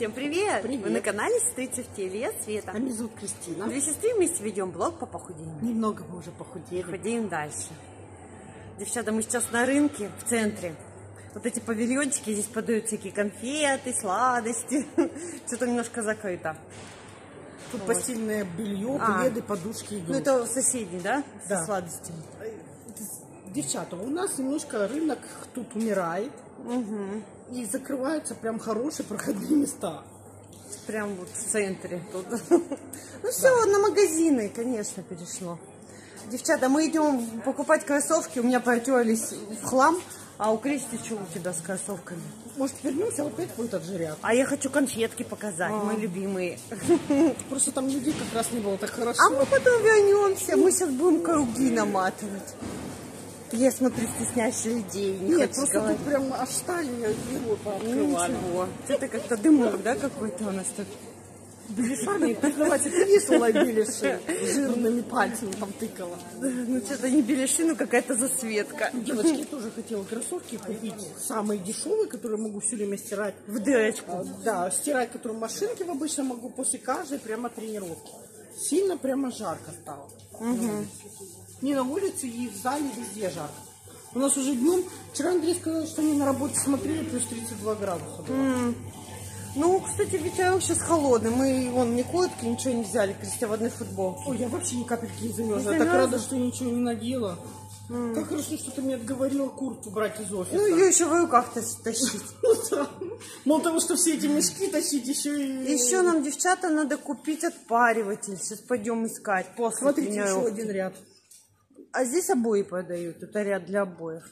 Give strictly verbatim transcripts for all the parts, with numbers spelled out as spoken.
Всем привет! Привет! Вы на канале Сестрица в теле. Я Света. А меня зовут Кристина. Две сестры вместе ведем блог по похудению. Немного мы уже похудели. Худеем дальше. Девчата, мы сейчас на рынке в центре. Вот эти павильончики, здесь подают всякие конфеты, сладости. Что-то немножко закрыто. Тут вот. Постельное белье, А. пледы, подушки идут. Ну это соседний, да? Да. Со сладостями. Девчата, у нас немножко рынок тут умирает. Угу. И закрываются прям хорошие проходные места. Прям вот в центре тут. Ну все, на магазины, конечно, перешло. Девчата, мы идем покупать кроссовки. У меня потерлись в хлам. А у Кристи что у тебя с кроссовками? Может, вернемся, опять будет отжирят. А я хочу конфетки показать, А. мои любимые. Просто там людей как раз не было так хорошо. А мы потом вернемся. Мы сейчас будем круги наматывать. Я смотрю, стесняешься людей. Не Нет, хочешь просто говорить. тут прям аж стали его пооткрывали. Ничего. Это как-то дымок, да, какой-то у нас тут? Беляшами, признавать, это весело беляши. Жирными пальцами там тыкала. Ну, что-то не беляши, ну какая-то засветка. Девочки, я тоже хотела кроссовки купить. Самые дешевые, которые могу все время стирать. В дырочку. А, Да, стирать, которые в машинке обычно могу после каждой прямо тренировки. Сильно прямо жарко стало. Угу. Не на улице, и в зале везде жарко. У нас уже днем, вчера Андрей сказал, что они на работе смотрели, плюс тридцать два градуса было. М. Ну, кстати, ветерок сейчас холодный. Мы, вон, ни куртки, ничего не взяли. Кристи в одной футболке. Ой, я вообще ни капельки не замерзла. Не Я так замерзла? рада, что ничего не надела. Как хорошо, что ты мне отговорила куртку брать из офиса. Ну, ее еще в руках тащ- тащить. Ну да. Мало того, что все эти мешки тащить, еще и... Еще нам, девчата, надо купить отпариватель. Сейчас пойдем искать. После Смотрите, еще тренировки. один ряд. А здесь обои продают. Это ряд для обоев.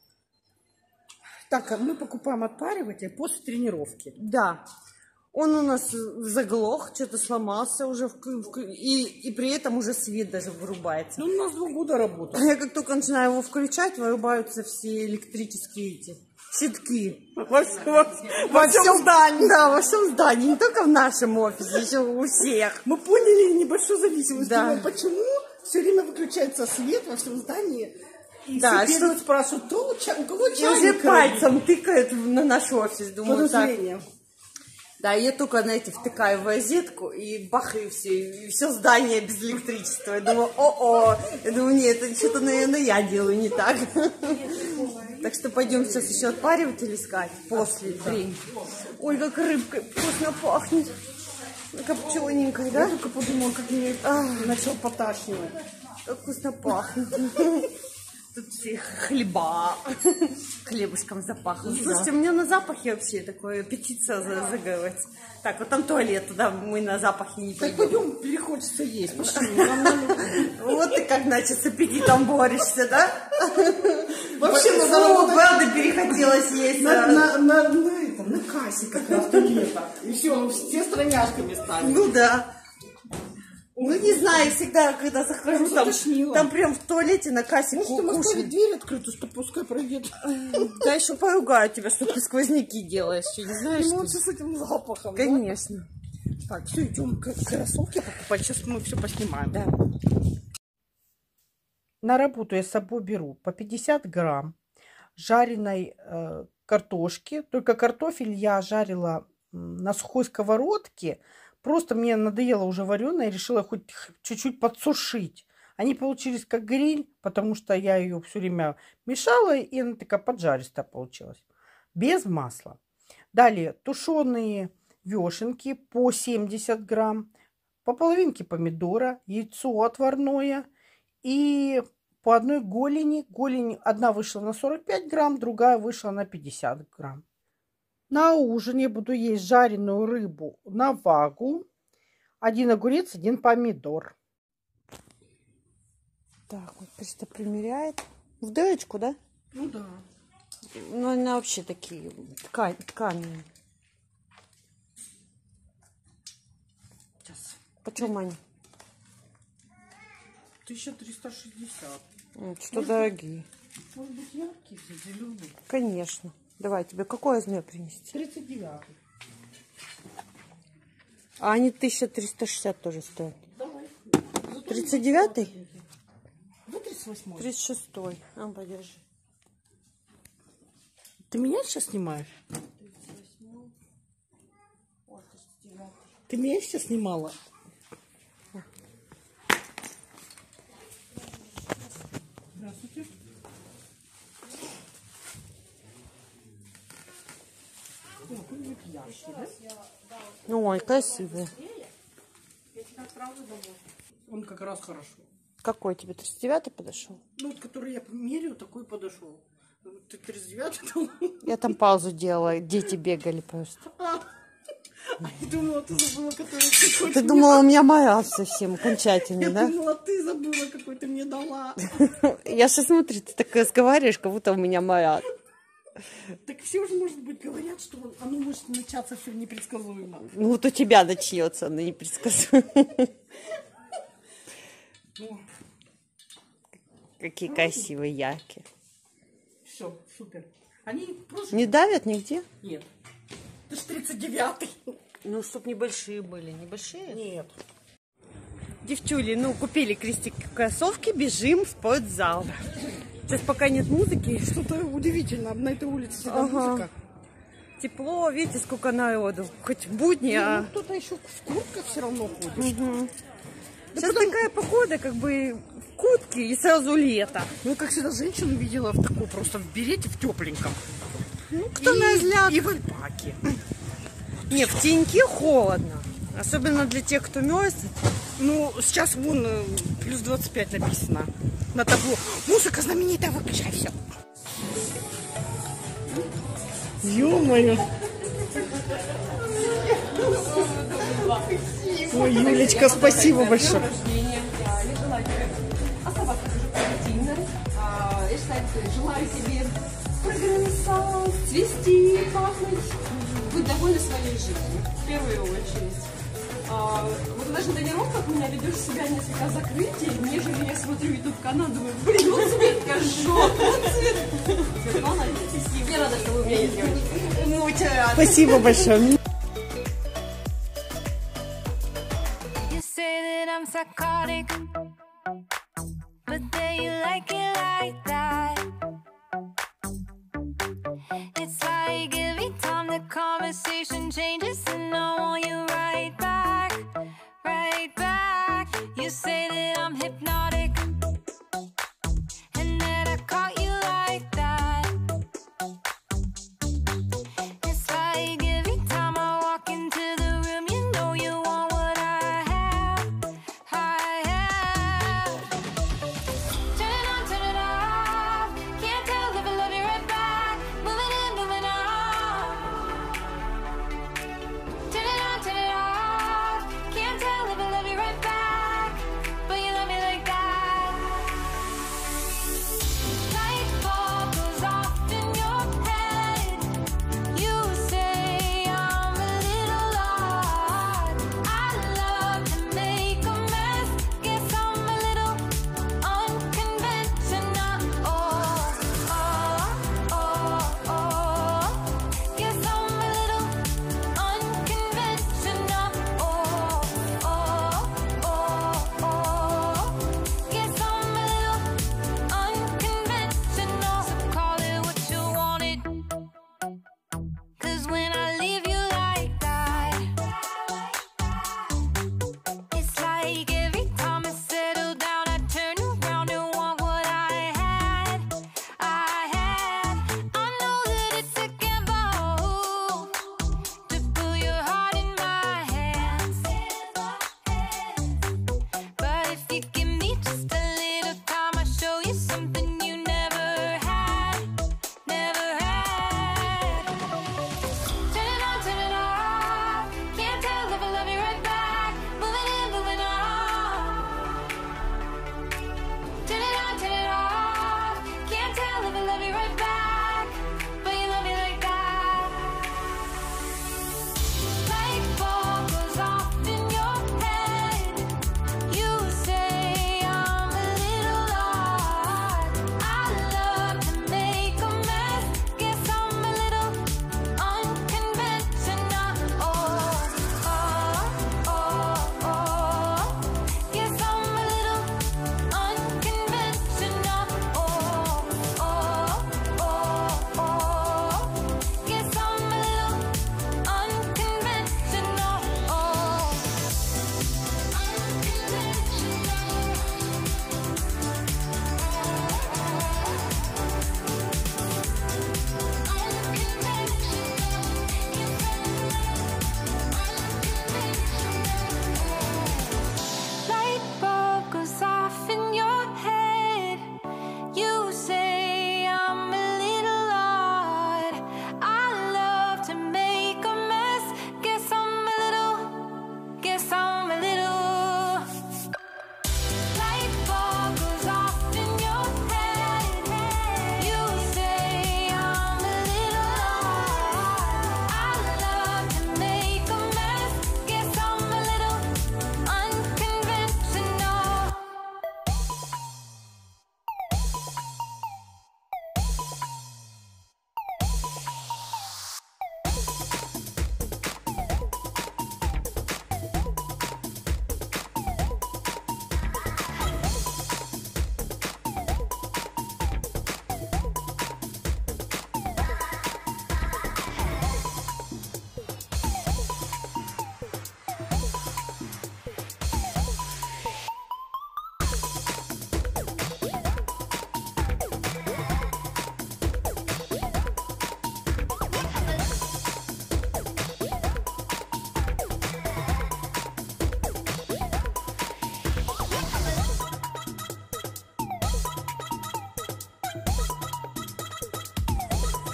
Так, а мы покупаем отпариватель после тренировки. Да. Он у нас заглох, что-то сломался уже. В, в, и, и при этом уже свет даже вырубается. Ну, у нас два года работает. Я как только начинаю его включать, вырубаются все электрические эти щитки. Во, всем- во- во всем здании. Да, во всем здании. Не только в нашем офисе, еще у всех. Мы поняли небольшую зависимость. Да. Думаем, почему все время выключается свет во всем здании. И Да, все что- бегают, спрашивают, кто у, ча- у кого И чайник? уже пальцем тыкают на наш офис. Думаю, так. Подозрение. Да, я только, знаете, втыкаю в розетку, и бах, и все, и все здание без электричества. Я думаю, о-о, я думаю, нет, это что-то, наверное, я делаю не так. Так что пойдем сейчас еще отпариватель искать после тренинга. Ой, как рыбка вкусно пахнет. Копчененькой, да? Я только подумала, как мне начал поташнивать. Как вкусно пахнет. Тут все хлеба. Хлебушком запахло. Слушайте, у меня на запахе вообще такое аппетит загорается. Так, вот там туалет, туда мы на запахе не Так пойдем. пойдем, перехочется есть. Пошли. Нам надо- Вот ты как, значит, с аппетитом борешься, да? Вообще надо Слово работать правда перехотелось есть. на, а. на, на, на, это, на кассе как раз туалета. И все, все страняшками стали. Ну да. Ну не знаю, всегда, когда захожу, там, Затошнило. там прям в туалете на кассе Может, ку- им оставить кушать. дверь открытую, что пускай пройдет. Да еще поругаю тебя, что ты сквозняки делаешь. Что, не знаешь, Ну, что лучше с этим запахом. да? Конечно. Так, все, идем к кроссовки покупать. Сейчас мы все поснимаем. Да. На работу я с собой беру по пятьдесят грамм жареной э, картошки. Только картофель я жарила м, на сухой сковородке. Просто мне надоело уже вареная, решила хоть х- чуть-чуть подсушить. Они получились как гриль, потому что я ее все время мешала, и она такая поджаристая получилась. Без масла. Далее тушеные вешенки по семьдесят грамм, по половинке помидора, яйцо отварное и по одной голени. Голень одна вышла на сорок пять грамм, другая вышла на пятьдесят грамм. На ужин я буду есть жареную рыбу на вагу. Один огурец, один помидор. Так, вот Криста примеряет. В дырочку, да? Ну да. Ну, она вообще такие ткань, ткани. Сейчас. Почем они? тысяча триста шестьдесят. М, Что дорогие. Может быть, яркий, зеленый? Конечно. Давай, тебе какой размер принести? тридцать девятый. А они тысяча триста шестьдесят тоже стоят. Давай. тридцать девятый? Вот тридцать восьмой. тридцать шестой. А, подержи. Ты меня сейчас снимаешь? Ты меня сейчас снимала? Здравствуйте. Ой, красивый. Он как раз хорошо. Какой тебе, тридцать девятый подошел? Ну, вот, который я меряю, такой подошел. Ты тридцать девятый дал? Я там паузу делала, дети бегали просто. А, я думала, ты забыла, который ты хочешь. Ты думала, у меня мараф совсем окончательный, Я да? думала, ты забыла, какой ты мне дала. Я сейчас смотрю, ты так разговариваешь, как будто у меня мараф. Так все уже, может быть, говорят, что оно может начаться все непредсказуемо. Ну вот у тебя начнется, оно непредсказуемо. Ну, Какие красивые, яркие. все, супер. Они просто... Не давят нигде? Нет. Ты ж тридцать девятый. Ну, чтоб небольшие были. Небольшие? Нет. Девчули, ну, купили Кристике кроссовки, бежим в спортзал. Сейчас пока нет музыки. Что-то удивительно. На этой улице всегда Ага. музыка. Тепло, видите, сколько народу. Хоть в будни, а... Ну, кто-то еще в куртках все равно ходит. Угу. Да Сейчас потому- такая погода, как бы в куртке и сразу лето. Ну, как всегда, женщину видела в таком, просто в берете, в тепленьком. Ну, кто и, на взгляд. и в альпаке. Не, в теньке холодно. Особенно для тех, кто мерзнет. Ну, сейчас вон э, плюс двадцать пять написано на табло. Музыка знаменитая, выключай все. Ё-моё. Ой, Юлечка, спасибо большое. Оставаться тоже позитивно. А, я считаю, желаю тебе прогрессовать, цвести, пахнуть, быть довольна своей жизнью, в первую очередь. А, вот даже на тренировках у меня ведешь себя несколько закрытий, нежели я смотрю YouTube-канал, думаю, блин, вот Светка жжет, вот Светка. Светка, молодец. Я рада, что вы у меня есть девочка. Мы очень рады. Спасибо большое. You say that I'm psychotic, but then you like it like that. It's like every time the conversation changes, and I want you right back, right back. You say that I'm hypnotic, and that I caught you like that. It's like every time I walk into the room, you know you want what I have, I have. Turn it on, turn it off. Can't tell if I love you right back. Moving in, moving on. Turn it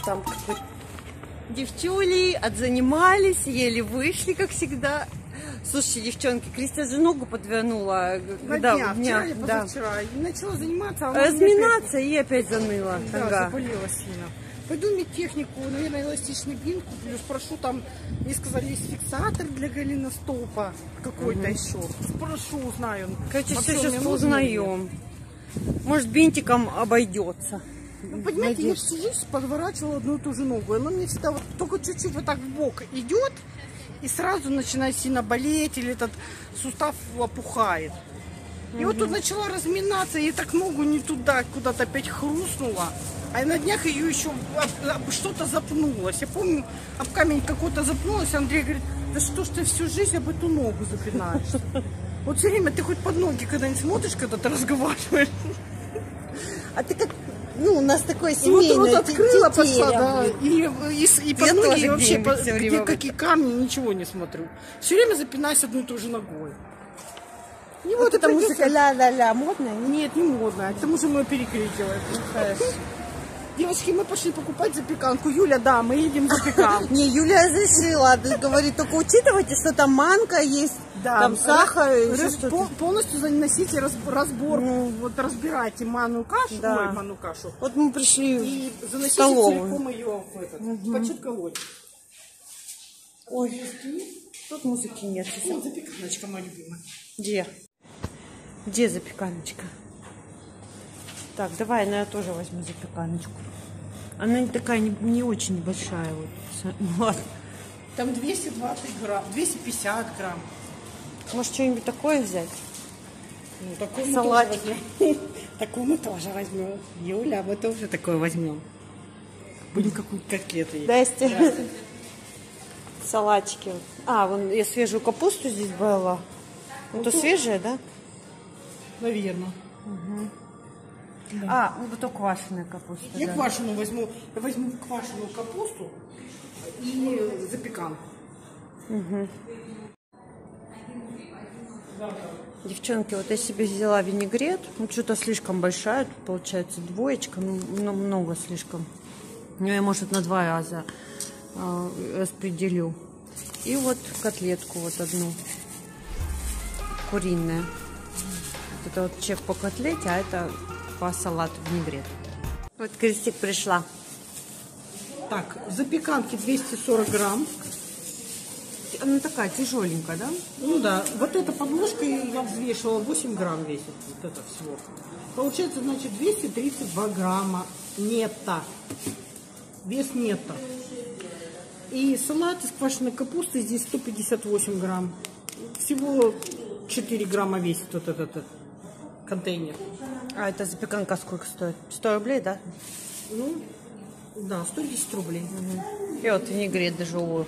там какой-то... Девчули отзанимались, еле вышли, как всегда. Слушайте, девчонки, Кристия же ногу подвернула. На Да, днях, дня, вчера или да. позавчера. И начала заниматься, а она Разминаться и опять заныла. опять, да, Ага. заболела сильно. Пойду медтехнику, наверное, эластичный бинт куплю, спрошу, там, мне сказали, есть фиксатор для голеностопа какой-то еще. Спрошу, узнаю. Короче, Вообще все у сейчас меня нужно узнаем. Может, бинтиком обойдется. Ну, понимаете, я Надеюсь. всю жизнь подворачивала одну и ту же ногу. Она мне всегда вот только чуть-чуть вот так в бок идет, и сразу начинает сильно болеть, или этот сустав опухает. И вот тут начала разминаться, и так ногу не туда, куда-то опять хрустнула. А на днях ее еще об- об что-то запнулось. Я помню, об камень какой-то запнулась. Андрей говорит, да что ж ты всю жизнь об эту ногу запинаешься? Вот все время ты хоть под ноги когда-нибудь смотришь, когда ты разговариваешь? А ты как... Ну, у нас такое И вот, семейное вот открыла, те- пошла, тетеря, да, блин. и, и, и под Я ноги, тоже и вообще, где-нибудь по- всё где время какие камни, ничего не смотрю. Все время запинаюсь одной и той же ногой. И Вот эта придётся- музыка ля-ля-ля модная? Нет, не модно, к тому же мы ее перекрыть делаем. Девочки, мы пошли покупать запеканку. Юля, да, мы едем запеканку. Не, Юля разрешила. Говорит, только учитывайте, что там манка есть, Да, там сахар, и еще раз- что-то. пол- полностью заносите раз- разбор, Ну. вот разбирайте манную кашу, Да. ой, манную кашу, Вот мы пришли и в заносите столовую. целиком ее в этот, под щитковой. Ой, тут музыки нет. Вот запеканочка моя любимая. Где? Где запеканочка? Так, давай, ну я тоже возьму запеканочку. Она не такая, не, не очень небольшая. Вот. Ну, ладно. Там двести двадцать грамм, двести пятьдесят грамм. Может, что-нибудь такое взять? Ну, такой мы Салатик. тоже возьмем. Такой мы тоже возьмем. Юля, мы тоже такое возьмем. Будем какую-то котлету есть. Здрасте. Салатики. А, вон я свежую капусту здесь брала. Это свежая, да? Наверное. А, ну это квашеная капуста. Я да. квашеную возьму. Я возьму квашеную капусту и запеканку. Девчонки, вот я себе взяла винегрет. Ну, что-то слишком большая, тут получается двоечка, ну, ну, много слишком. Ну, я, может, на два раза э, распределю. И вот котлетку вот одну, куриная. Вот это вот чек по котлете, а это по салату винегрет. Вот Кристик пришла. Так, запеканки двести сорок грамм. Она такая тяжеленькая, да? Ну да, вот эта подложка я взвешивала, восемь грамм весит. Вот это всего. Получается, значит, двести тридцать два грамма нетто. Вес нетто. И салат из квашеной капусты здесь сто пятьдесят восемь грамм. Всего четыре грамма весит вот этот, этот контейнер. А эта запеканка сколько стоит? сто рублей, да? Ну, да, сто десять рублей. И вот винегрет дежурую.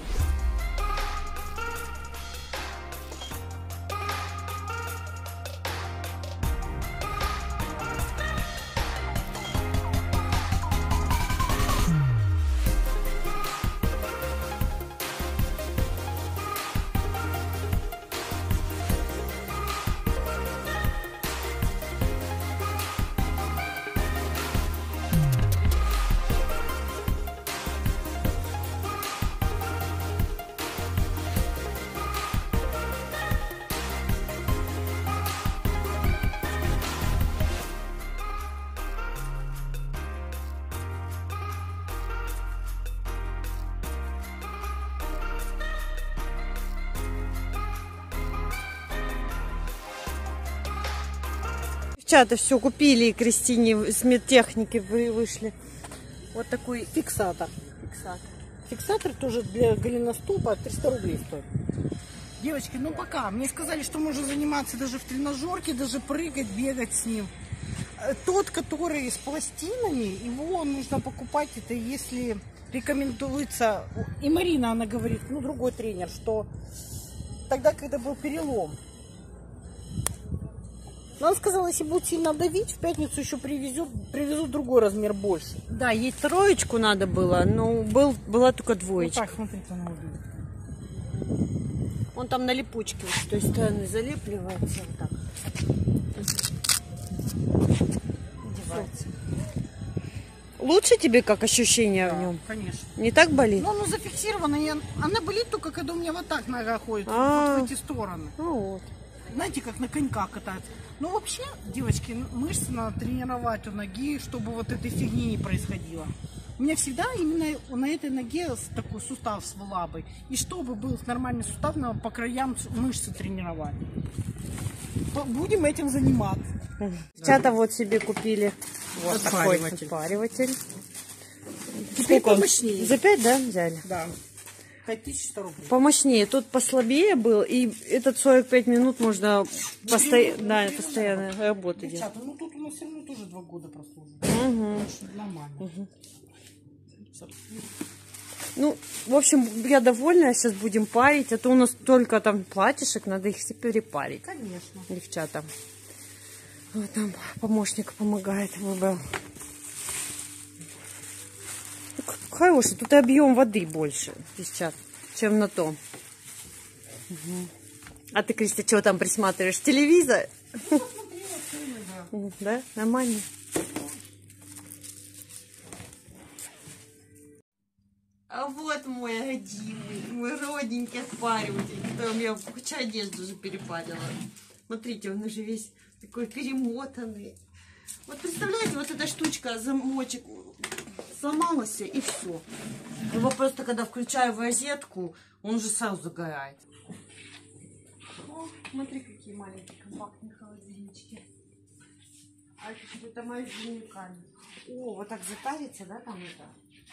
Девчата все купили, и Кристине с медтехники вы- вышли. Вот такой Фиксатор. фиксатор. Фиксатор тоже для голеностопа триста рублей стоит. Девочки, ну пока. Мне сказали, что можно заниматься даже в тренажерке, даже прыгать, бегать с ним. Э, Тот, который с пластинами, его нужно покупать, это если рекомендуется... И Марина, она говорит, ну другой тренер, что тогда, когда был перелом. Но она сказала, если будет сильно давить, в пятницу еще привезет, привезут другой размер больше. Да, ей троечку надо было, но был, была только Вот двоечка. так, смотрите, она выглядит. Он там на липучке вот с той стороны залепливается вот так. Одевается. Лучше тебе как ощущение в нем? Конечно. Не так болит? Ну, оно зафиксировано, и она болит только, когда у меня вот так нога ходит, А. вот в эти стороны. Ну вот. Знаете, как на коньках катаются. Ну, вообще, девочки, мышцы надо тренировать у ноги, чтобы вот этой фигни не происходило. У меня всегда именно на этой ноге такой сустав с лабой. И чтобы был нормальный сустав, надо по краям мышцы тренировать. Будем этим заниматься. Девчата вот себе купили вот такой Отпариватель. отпариватель. Теперь Сколько он? помощнее. За пять, да, взяли? Да. пять тысяч сто рублей. Помощнее. Тут послабее был, и этот сорок пять минут можно посто... да, постоянно работать делать. Девчата, ну тут у нас все равно тоже два года прослужит. Угу. Нормально. Угу. Ну, в общем, я довольна, сейчас будем парить, а то у нас только там платьишек, надо их все перепарить. Конечно. Девчата. Вот там помощник помогает, выбрал. Ну, хороший, тут и объем воды больше, девчат, чем на том. Угу. А ты, Кристи, чего там присматриваешь? Телевизор? Да, нормально. А вот мой родимый, мой родненький отпариватель, которым я кучу одежды уже перепарила. Смотрите, он уже весь такой перемотанный. Вот представляете, вот эта штучка, замочек, сломалась и все. Его просто, когда включаю в розетку, он уже сразу загорает. О, смотри, какие маленькие компактные холодильнички. А это какой-то морозильник. О, вот так затарится, да, там это?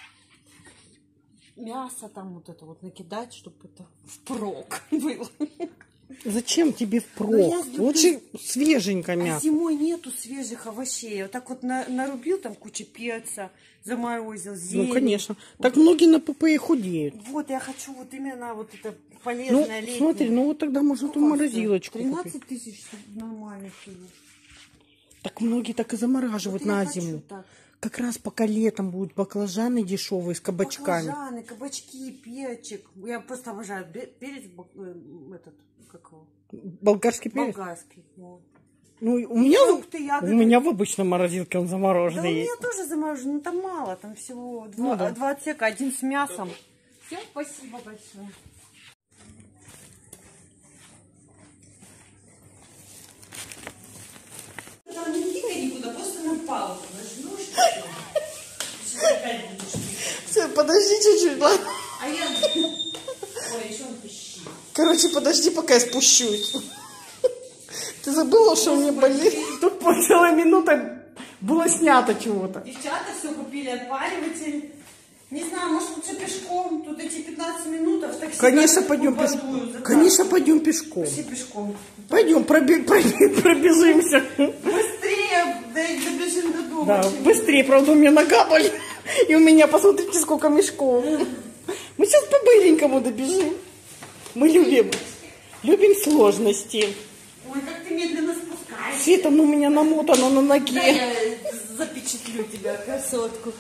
Мясо там вот это вот накидать, чтобы это впрок было. Зачем тебе впрок? Ну, я люблю- Лучше свеженько А мясо. зимой нету свежих овощей. Вот так вот на- нарубил там кучу перца, заморозил, зелень. Ну, конечно. Так многие на ПП худеют. Вот я хочу вот именно вот это Ну, полезное летнее. смотри, ну вот тогда можно ту Сколько морозилочку купить. тринадцать тысяч нормально всего. Так многие так и замораживают Вот я на хочу зиму. так. Как раз пока летом будут баклажаны дешевые с кабачками. Баклажаны, кабачки, перчик. Я просто обожаю бе- перец бак- э, этот, как его, Болгарский перец. болгарский. Вот. Ну, у меня, Фрукты, у ягоды. меня в обычной морозилке он Да у замороженный меня есть. тоже заморожено, но там мало, там всего два, Ну да. два отсека, один с мясом. Всем спасибо большое. Там не тикай никуда, просто на паузу нажмешь. Все, подожди чуть-чуть, ладно? А я... Ой, еще он пищит. Короче, подожди, пока я спущусь. Ты забыла, что у меня болит? Тут по целая минута было снято чего-то. Девчата все купили отпариватель. Не знаю, может лучше пешком. Тут эти пятнадцать минут, а в такси... Конечно, так пойдем упаду, пешком. закат. Конечно, пойдем пешком. Все пешком. Пойдем, проби- проби- пробежимся. Быстрее да, добежим до дома. Да, чем- быстрее, правда, у меня нога болит. И у меня, посмотрите, сколько мешков. Мы сейчас по-быренькому добежим. Мы любим, любим сложности. Ой, как ты медленно спускаешься. Света, ну у меня намотано на Да, ноге. я запечатлю тебя, красотку.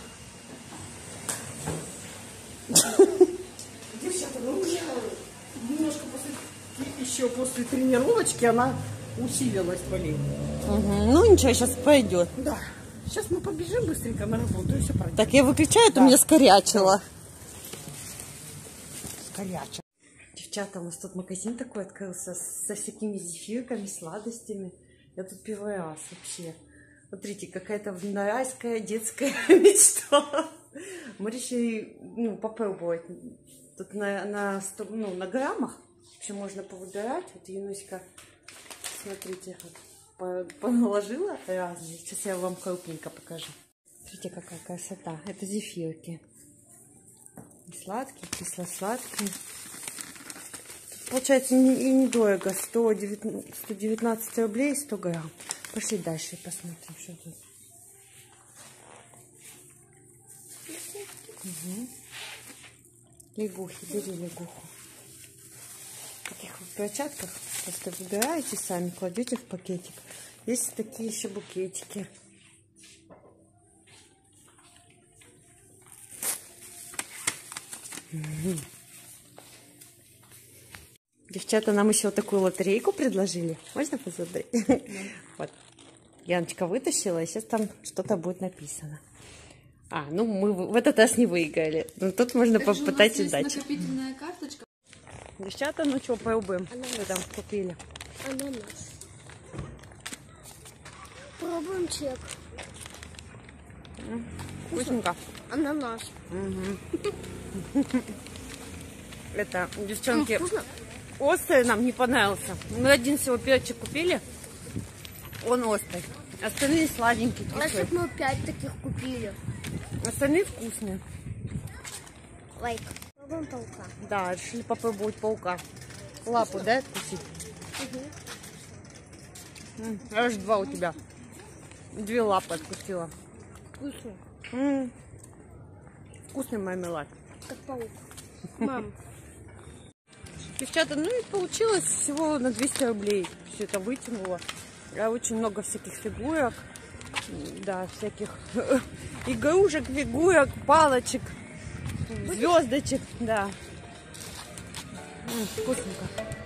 Девчата, ну у меня немножко после, еще после тренировочки она усилилась болеть. Угу. Ну ничего, сейчас пойдет. Да. Сейчас мы побежим быстренько на работу и все пройдет. Так, я выключаю, а то меня скорячило. Горячо. Девчата, у нас тут магазин такой открылся со всякими зефирками, сладостями. Я тут первый раз вообще. Смотрите, какая-то райская детская мечта. Мы решили, ну, попробовать. Тут на, на, сто, ну, на граммах вообще можно повыбирать. Вот Януська, смотрите, вот, по, поналожила разные. Сейчас я вам крупненько покажу. Смотрите, какая красота. Это зефирки. И сладкие, кисло-сладкие. Получается и недорого. сто девятнадцать рублей сто грамм. Пошли дальше и посмотрим, что тут. Угу. Лягухи, бери лягуху. В таких вот перчатках просто выбираете сами, кладете в пакетик. Есть такие еще букетики. Угу. Девчата нам еще такую лотерейку предложили. Можно посмотреть? Вот. Яночка вытащила, и сейчас там что-то будет написано. А, ну мы в этот раз не выиграли. Но тут можно Также попытать у нас есть удачи. накопительная карточка. Девчата, ну что, пробуем? Что там купили? Ананас. Пробуем чек. Вкусненько. Ананас. Это, девчонки, Вкусно? острый нам не понравился. Мы один всего перчик купили. Он острый. Остальные сладенькие, А кислые. если бы мы пять таких купили? Остальные вкусные. Лайк. Пробуем паука. Да, решили попробовать паука. Лапу, да, откусить? М, Аж два у тебя. Две лапы откусила. Вкусно. М, Вкусный мармелад. Как паук. Мам. Девчата, ну и получилось всего на двести рублей. Все это вытянуло. А очень много всяких фигурок. М, Да, всяких игрушек, фигурок, палочек, звездочек. Да. М, Вкусненько.